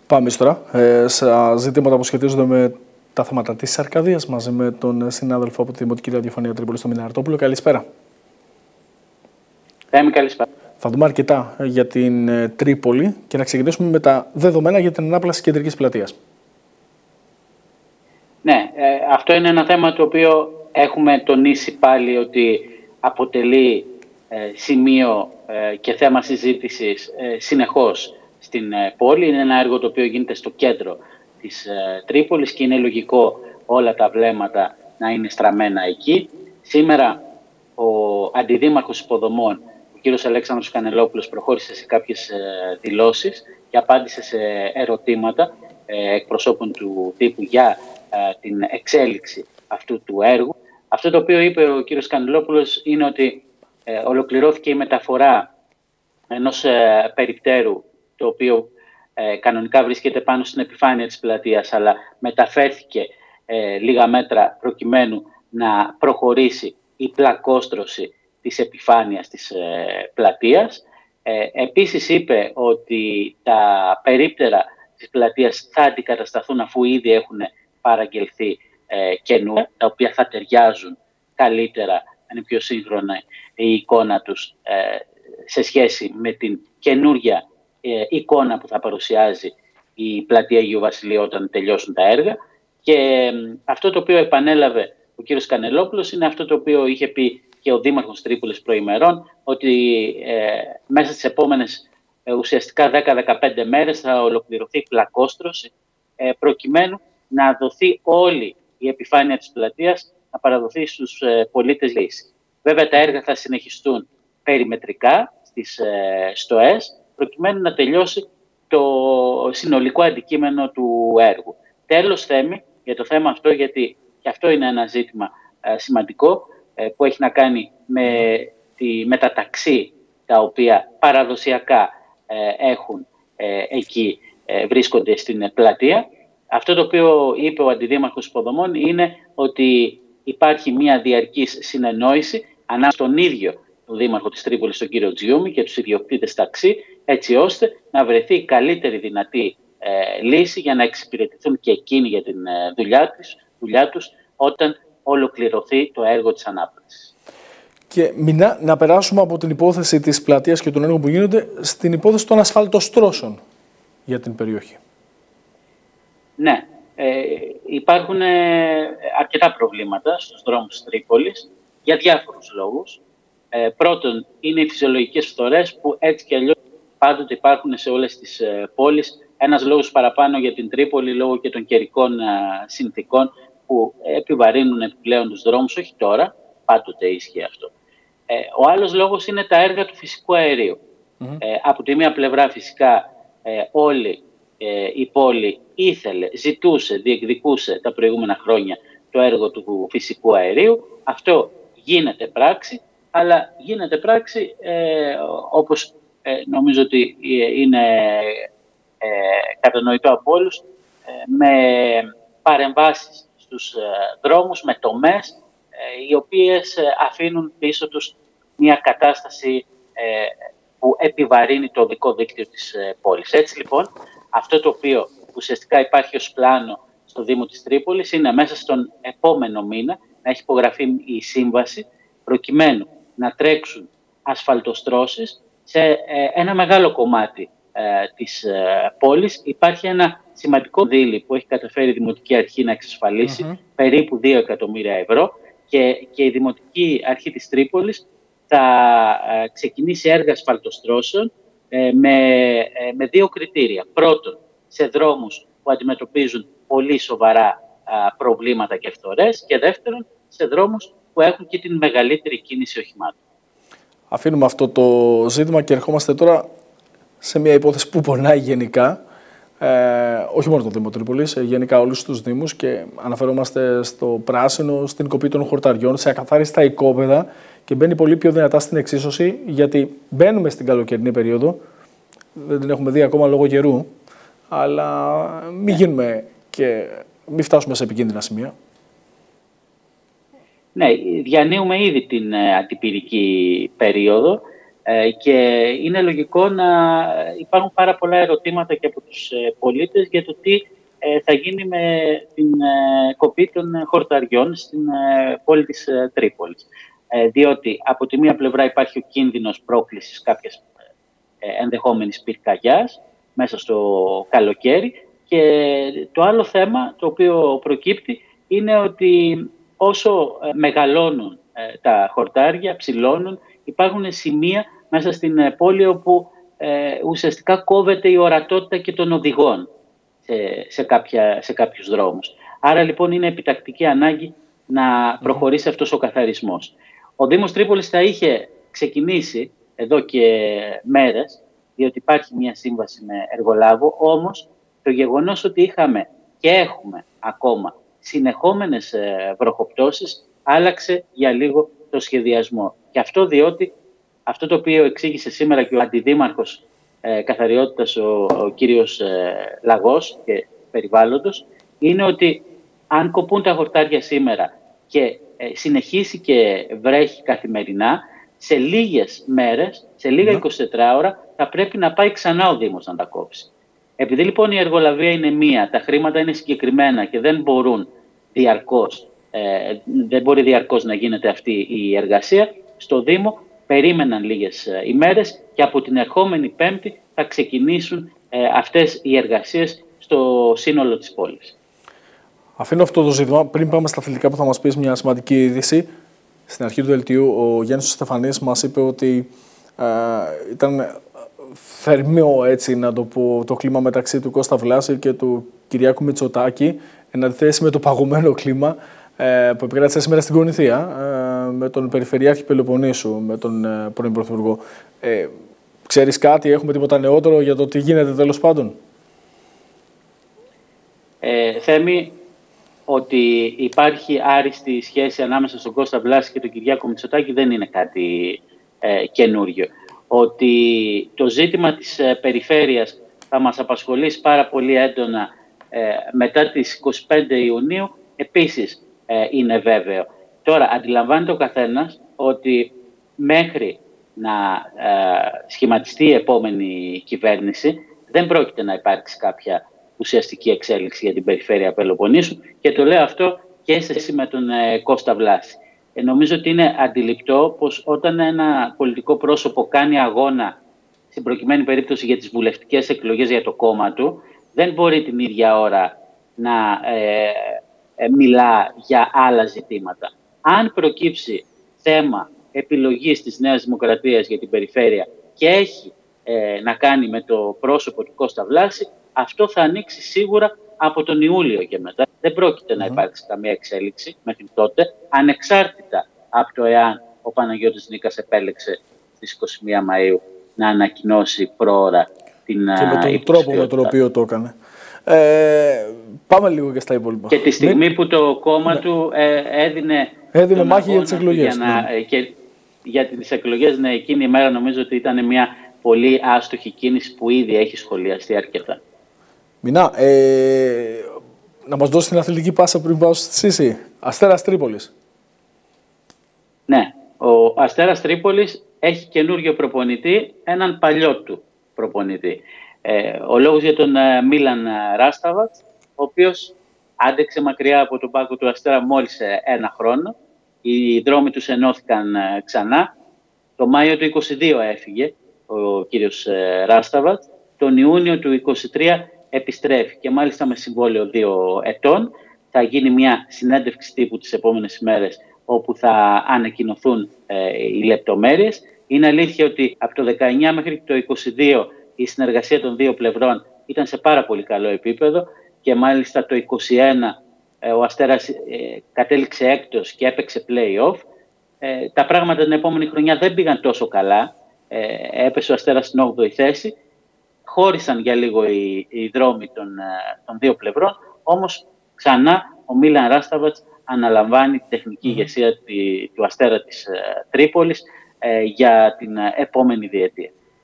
Πάμε τώρα σε ζητήματα που σχετίζονται με τα θέματα της Αρκαδίας μαζί με τον συνάδελφο από τη Δημοτική Ραδιοφωνία Τρίπολης, τον Μιναρτόπουλο. Καλησπέρα. Καλησπέρα. Θα δούμε αρκετά για την Τρίπολη και να ξεκινήσουμε με τα δεδομένα για την ανάπλαση κεντρικής πλατείας. Ναι, αυτό είναι ένα θέμα το οποίο έχουμε τονίσει πάλι ότι αποτελεί σημείο και θέμα συζήτησης συνεχώς στην πόλη. Είναι ένα έργο το οποίο γίνεται στο κέντρο της Τρίπολης και είναι λογικό όλα τα βλέμματα να είναι στραμμένα εκεί. Σήμερα ο Αντιδήμαρχος Υποδομών, ο κύριος Αλέξανδρος Κανελόπουλος, προχώρησε σε κάποιες δηλώσεις και απάντησε σε ερωτήματα εκπροσώπων του τύπου για την εξέλιξη αυτού του έργου. Αυτό το οποίο είπε ο κύριος Κανελόπουλος είναι ότι ολοκληρώθηκε η μεταφορά ενός περιπτέρου, το οποίο κανονικά βρίσκεται πάνω στην επιφάνεια της πλατείας, αλλά μεταφέρθηκε λίγα μέτρα προκειμένου να προχωρήσει η πλακόστρωση της επιφάνειας της πλατείας. Επίσης είπε ότι τα περίπτερα της πλατείας θα αντικατασταθούν αφού ήδη έχουν παραγγελθεί καινούργια, τα οποία θα ταιριάζουν καλύτερα, είναι πιο σύγχρονα η εικόνα τους σε σχέση με την καινούργια εικόνα που θα παρουσιάζει η πλατεία Αγίου Βασιλείου όταν τελειώσουν τα έργα. Και αυτό το οποίο επανέλαβε ο κύριος Κανελόπουλος είναι αυτό το οποίο είχε πει και ο Δήμαρχος Τρίπολης προημερών, ότι μέσα στις επόμενες ουσιαστικά 10-15 μέρες θα ολοκληρωθεί η πλακόστρωση προκειμένου να δοθεί όλη η επιφάνεια της πλατείας, να παραδοθεί στους πολίτες λύση. Βέβαια τα έργα θα συνεχιστούν περιμετρικά στις στοές προκειμένου να τελειώσει το συνολικό αντικείμενο του έργου. Τέλος, Θέμη, για το θέμα αυτό, γιατί και αυτό είναι ένα ζήτημα σημαντικό που έχει να κάνει με τα ταξί τα οποία παραδοσιακά βρίσκονται στην πλατεία. Αυτό το οποίο είπε ο Αντιδήμαρχος Υποδομών είναι ότι υπάρχει μια διαρκής συνεννόηση ανάμεσα στον ίδιο τον Δήμαρχο της Τρίπολης, τον κύριο Τζιούμι, και τους ιδιοκτήτες ταξί, έτσι ώστε να βρεθεί η καλύτερη δυνατή λύση για να εξυπηρετηθούν και εκείνοι για την δουλειά τους όταν ολοκληρωθεί το έργο της ανάπλασης. Και να περάσουμε από την υπόθεση της πλατείας και των έργων που γίνονται στην υπόθεση των ασφαλτοστρώσεων για την περιοχή. Ναι, υπάρχουν αρκετά προβλήματα στους δρόμους της Τρίπολης για διάφορους λόγους. Πρώτον, είναι οι φυσιολογικές φθορές που έτσι και αλλιώς πάντοτε υπάρχουν σε όλες τις πόλεις. Ένας λόγος παραπάνω για την Τρίπολη λόγω και των καιρικών συνθηκών που επιβαρύνουν επιπλέον τους δρόμους, όχι τώρα, πάντοτε ίσχυε αυτό. Ο άλλος λόγος είναι τα έργα του φυσικού αερίου. Από τη μία πλευρά φυσικά όλη η πόλη ζητούσε, διεκδικούσε τα προηγούμενα χρόνια το έργο του φυσικού αερίου. Αυτό γίνεται πράξη, αλλά γίνεται πράξη όπως νομίζω ότι είναι κατανοητό από όλους, με παρεμβάσεις στους δρόμους, με τομές οι οποίες αφήνουν πίσω τους μια κατάσταση που επιβαρύνει το οδικό δίκτυο της πόλης. Έτσι λοιπόν, αυτό το οποίο ουσιαστικά υπάρχει ως πλάνο στο Δήμο της Τρίπολης είναι μέσα στον επόμενο μήνα να έχει υπογραφεί η σύμβαση προκειμένου να τρέξουν ασφαλτοστρώσεις σε ένα μεγάλο κομμάτι της πόλης. Υπάρχει ένα σημαντικό δίλη που έχει καταφέρει η Δημοτική Αρχή να εξασφαλίσει, περίπου 2 εκατομμύρια ευρώ, και η Δημοτική Αρχή της Τρίπολης θα ξεκινήσει έργα ασφαλτοστρώσεων με 2 κριτήρια. Πρώτον, σε δρόμους που αντιμετωπίζουν πολύ σοβαρά προβλήματα και φθορές, και δεύτερον, σε δρόμους που έχουν και την μεγαλύτερη κίνηση οχημάτων. Αφήνουμε αυτό το ζήτημα και ερχόμαστε τώρα σε μια υπόθεση που πονάει γενικά, όχι μόνο το Δήμο Τρίπολης, γενικά όλους τους Δήμους, και αναφερόμαστε στο πράσινο, στην κοπή των χορταριών, σε ακαθάριστα οικόπεδα, και μπαίνει πολύ πιο δυνατά στην εξίσωση, γιατί μπαίνουμε στην καλοκαιρινή περίοδο, δεν την έχουμε δει ακόμα λόγω καιρού, αλλά μην γίνουμε και μην φτάσουμε σε επικίνδυνα σημεία. Ναι, διανύουμε ήδη την ατυπηρική περίοδο. Και είναι λογικό να υπάρχουν πάρα πολλά ερωτήματα και από τους πολίτες για το τι θα γίνει με την κοπή των χορταριών στην πόλη της Τρίπολης. Διότι από τη μία πλευρά υπάρχει ο κίνδυνος πρόκλησης κάποιας ενδεχόμενης πυρκαγιάς μέσα στο καλοκαίρι, και το άλλο θέμα το οποίο προκύπτει είναι ότι όσο μεγαλώνουν τα χορτάρια, ψηλώνουν, υπάρχουν σημεία μέσα στην πόλη όπου ουσιαστικά κόβεται η ορατότητα και των οδηγών σε κάποιους δρόμους. Άρα λοιπόν είναι επιτακτική ανάγκη να προχωρήσει αυτός ο καθαρισμός. Ο Δήμος Τρίπολης θα είχε ξεκινήσει εδώ και μέρες, διότι υπάρχει μια σύμβαση με εργολάβο, όμως το γεγονός ότι είχαμε και έχουμε ακόμα συνεχόμενες βροχοπτώσεις άλλαξε για λίγο το σχεδιασμό. Και αυτό διότι αυτό το οποίο εξήγησε σήμερα και ο Αντιδήμαρχος Καθαριότητας, ο κύριος Λαγός και Περιβάλλοντος, είναι ότι αν κοπούν τα χορτάρια σήμερα και συνεχίσει και βρέχει καθημερινά, σε λίγες μέρες, σε λίγα 24 ώρα, θα πρέπει να πάει ξανά ο Δήμος να τα κόψει. Επειδή λοιπόν η εργολαβία είναι μία, τα χρήματα είναι συγκεκριμένα και δεν μπορεί διαρκώς να γίνεται αυτή η εργασία, στο Δήμο περίμεναν λίγες ημέρες και από την ερχόμενη Πέμπτη θα ξεκινήσουν αυτές οι εργασίες στο σύνολο της πόλης. Αφήνω αυτό το ζήτημα. Πριν πάμε στα αθλητικά, που θα μας πεις μια σημαντική είδηση. Στην αρχή του δελτίου ο Γιάννης Στεφανής μας είπε ότι ήταν θερμίο, έτσι να το πω, το κλίμα μεταξύ του Κώστα Βλάση και του Κυριάκου Μητσοτάκη, εν αντιθέσει με το παγωμένο κλίμα που επικράτησε σήμερα στην Κορινθία με τον Περιφερειάρχη Πελοποννήσου, με τον πρώην Πρωθυπουργό. Ξέρεις κάτι, έχουμε τίποτα νεότερο για το τι γίνεται τέλος πάντων? Θέμη, ότι υπάρχει άριστη σχέση ανάμεσα στον Κώστα Βλάση και τον Κυριάκο Μητσοτάκη δεν είναι κάτι καινούριο. Ότι το ζήτημα της περιφέρειας θα μας απασχολήσει πάρα πολύ έντονα μετά τις 25 Ιουνίου, επίσης είναι βέβαιο. Τώρα, αντιλαμβάνεται ο καθένας ότι μέχρι να σχηματιστεί η επόμενη κυβέρνηση δεν πρόκειται να υπάρξει κάποια ουσιαστική εξέλιξη για την περιφέρεια Πελοποννήσου, και το λέω αυτό και σε σχέση με τον Κώστα Βλάση. Νομίζω ότι είναι αντιληπτό πως όταν ένα πολιτικό πρόσωπο κάνει αγώνα, στην προκειμένη περίπτωση για τις βουλευτικές εκλογές για το κόμμα του, δεν μπορεί την ίδια ώρα να μιλά για άλλα ζητήματα. Αν προκύψει θέμα επιλογής της Νέας Δημοκρατίας για την περιφέρεια και έχει να κάνει με το πρόσωπο του Κώστα Βλάση, αυτό θα ανοίξει σίγουρα από τον Ιούλιο και μετά. Δεν πρόκειται να υπάρξει καμία εξέλιξη μέχρι τότε, ανεξάρτητα από το εάν ο Παναγιώτης Νίκας επέλεξε στις 21 Μαΐου να ανακοινώσει πρόωρα την υποψηφιότητα. Και με τον τρόπο με τον οποίο το έκανε. Πάμε λίγο και στα υπόλοιπα. Και τη στιγμή που το κόμμα του έδινε μάχη για τις εκλογές. Και για τις εκλογές, ναι, εκείνη η μέρα νομίζω ότι ήταν μια πολύ άστοχη κίνηση που ήδη έχει σχολιαστεί αρκετά. Μινά, να μας δώσει την αθλητική πάσα πριν πάω στη Σύση. Αστέρας Τρίπολης. Ναι, ο Αστέρας Τρίπολης έχει καινούργιο προπονητή, έναν παλιό του προπονητή. Ο λόγος για τον Μίλαν Ράσταβατ, ο οποίος άντεξε μακριά από τον πάγκο του Αστέρα μόλις ένα χρόνο. Οι δρόμοι τους ενώθηκαν ξανά. Το Μάιο του 2022 έφυγε ο κύριος Ράσταβατ. Τον Ιούνιο του 2023 επιστρέφει και μάλιστα με συμβόλαιο 2 ετών. Θα γίνει μια συνέντευξη τύπου τις επόμενες ημέρες όπου θα ανακοινωθούν οι λεπτομέρειες. Είναι αλήθεια ότι από το 19 μέχρι το 22 η συνεργασία των δύο πλευρών ήταν σε πάρα πολύ καλό επίπεδο και μάλιστα το 21 ο Αστέρας κατέληξε έκτος και έπαιξε play-off. Τα πράγματα την επόμενη χρονιά δεν πήγαν τόσο καλά. Έπεσε ο Αστέρας στην 8η θέση. Χώρισαν για λίγο οι δρόμοι των δύο πλευρών, όμως ξανά ο Μίλαν Ράσταβατς αναλαμβάνει τη τεχνική ηγεσία του Αστέρα της Τρίπολης για την επόμενη διετία.